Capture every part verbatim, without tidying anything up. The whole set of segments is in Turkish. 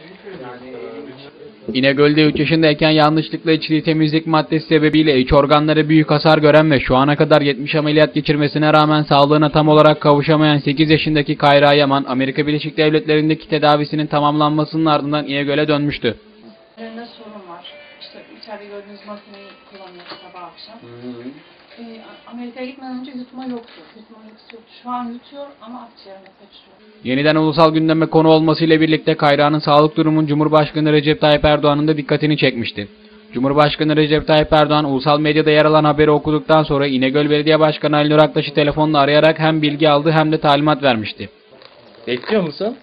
İnegöl'de üç yaşındayken yanlışlıkla içtiği temizlik maddesi sebebiyle iç organları büyük hasar gören ve şu ana kadar yetmiş ameliyat geçirmesine rağmen sağlığına tam olarak kavuşamayan sekiz yaşındaki Kayra Yaman, Amerika Birleşik Devletleri'ndeki tedavisinin tamamlanmasının ardından İnegöl'e dönmüştü. Ne sorun var? İşte içeride gördüğünüz makineyi kullanıyor sabah akşam. Hı hı. Ee, Amerika'ya gitmeden önce yutma yoktu. Yutma yoktu. Şu an yutuyor ama akciğerine kaçıyor. Yeniden ulusal gündeme konu olmasıyla birlikte Kayra'nın sağlık durumunun Cumhurbaşkanı Recep Tayyip Erdoğan'ın da dikkatini çekmişti. Cumhurbaşkanı Recep Tayyip Erdoğan ulusal medyada yer alan haberi okuduktan sonra İnegöl Belediye Başkanı Ali Nur Aktaş'ı telefonla arayarak hem bilgi aldı hem de talimat vermişti. Bekliyor musun?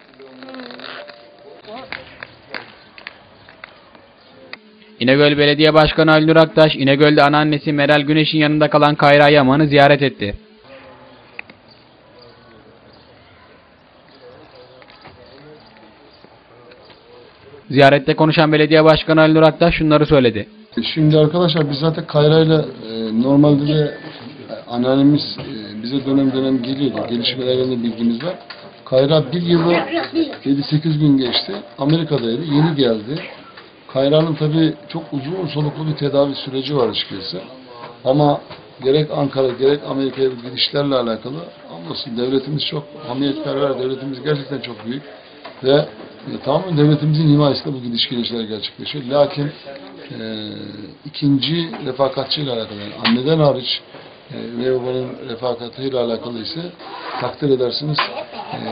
İnegöl Belediye Başkanı Ali Nur Aktaş, İnegöl'de anneannesi Meral Güneş'in yanında kalan Kayra Yaman'ı ziyaret etti. Ziyarette konuşan Belediye Başkanı Ali Nur Aktaş şunları söyledi. Şimdi arkadaşlar biz zaten Kayra'yla e, normalde de e, anneannemiz e, bize dönem dönem geliyordu. Gelişmelerinde bilgimiz var. Kayra bir yılı yedi sekiz gün geçti. Amerika'daydı. Yeni geldi. Kayra'nın tabii çok uzun soluklu bir tedavi süreci var açıkçası. Ama gerek Ankara gerek Amerika'ya gidişlerle alakalı anlasın devletimiz çok hamiyetperver, devletimiz gerçekten çok büyük ve e, tamamen devletimizin himayesinde bu gidiş gelişler gerçekleşiyor. Lakin e, ikinci refakatçiyle alakalı, yani anneden hariç e, ve babanın refakatıyla alakalı ise takdir edersiniz e,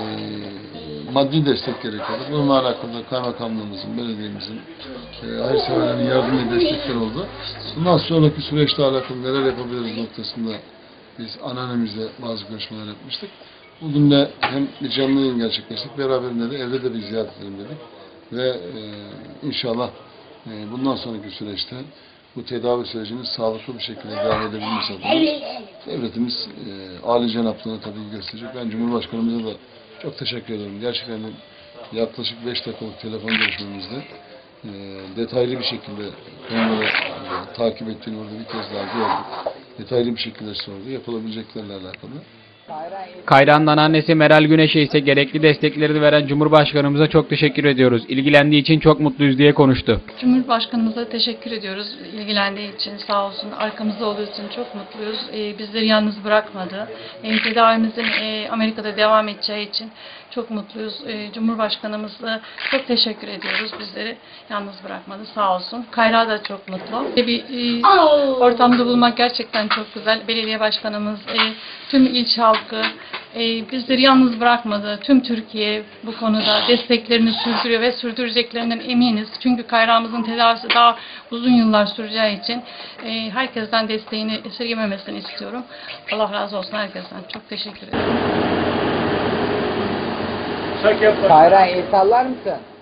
maddi destek gerekiyordu. Bununla alakalı kaymakamlığımızın, belediyemizin, e, hayırseverlerin yardımı destekler oldu. Bundan sonraki süreçte alakalı neler yapabiliriz noktasında biz anneannemizle bazı görüşmeler yapmıştık. Bugün de hem bir canlı yayın gerçekleştik, beraberinde de evde de bir ziyaret edelim dedik. Ve e, inşallah e, bundan sonraki süreçte bu tedavi sürecinin sağlıklı bir şekilde devam edebilmesi adına devletimiz e, âli cenaplığını tabii gösterecek. Ben Cumhurbaşkanımıza da çok teşekkür ederim. Gerçekten yaklaşık beş dakikalık telefon görüşmemizde e, detaylı bir şekilde konuları e, takip ettiğini orada bir kez daha gördük. Detaylı bir şekilde sordu. Yapılabileceklerle alakalı. Kayra'nın anneannesi Meral Güneş'e ise gerekli destekleri veren Cumhurbaşkanımıza çok teşekkür ediyoruz. İlgilendiği için çok mutluyuz diye konuştu. Cumhurbaşkanımıza teşekkür ediyoruz. İlgilendiği için sağ olsun. Arkamızda olduğu için çok mutluyuz. Ee, bizleri yalnız bırakmadı. Ee, tedavimizin e, Amerika'da devam edeceği için çok mutluyuz. Ee, Cumhurbaşkanımıza çok teşekkür ediyoruz. Bizleri yalnız bırakmadı. Sağ olsun. Kayra da çok mutlu. Bir e, ortamda bulmak gerçekten çok güzel. Belediye başkanımız, e, tüm ilçe halkı e, bizleri yalnız bırakmadı. Tüm Türkiye bu konuda desteklerini sürdürüyor ve sürdüreceklerinden eminiz. Çünkü Kayra'mızın tedavisi daha uzun yıllar süreceği için e, herkesten desteğini esirgememesini istiyorum. Allah razı olsun herkesten. Çok teşekkür ederim. Kayra el sallar mısın?